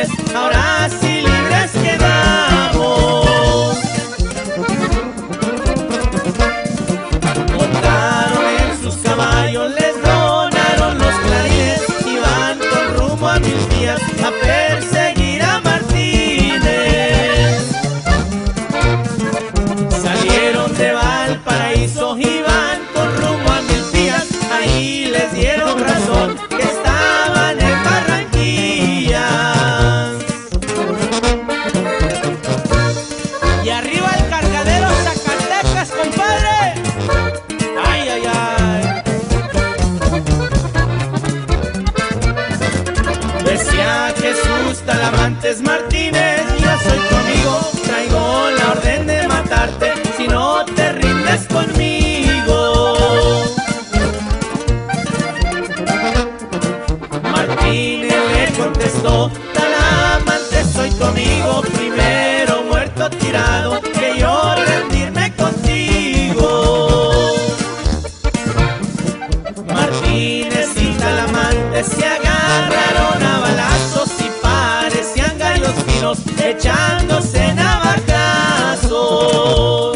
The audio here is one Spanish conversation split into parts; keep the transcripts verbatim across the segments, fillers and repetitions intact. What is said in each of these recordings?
Martínez, ahora sí libres quedamos. Montaron en sus caballos, les donaron los clarines y van con rumbo a Mil Días a perseguir a Martínez. Salieron de Valparaíso y van con rumbo a Mil Días, ahí les dieron razón que estaban en Barranquilla. Y arriba el cargadero Zacatecas, compadre. Ay, ay, ay. Decía Jesús Talamantes Martínez, yo soy tu amigo, traigo la orden de matarte si no te rindes conmigo. Martínez le contestó, Talamantes, soy tu amigo, primero muerto tirado que yo rendirme contigo. Martínez y Talamantes se agarraron a balazos y parecían gallos finos echándose navajazos.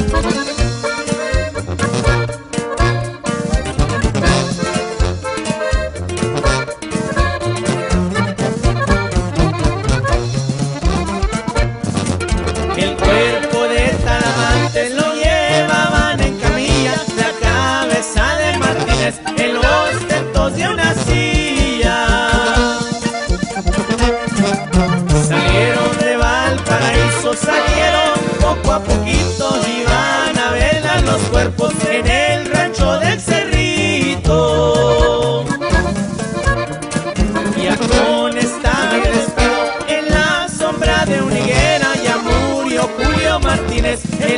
El cuerpo de Talamantes lo llevaban en camilla, la cabeza de Martínez en los tentos de una silla. Salieron de Valparaíso, salieron poco a poquito, iban a velar los cuerpos en el rancho del Cerrito. Y amonestado y despido en la sombra de una higuera, ya murió Julio Martínez.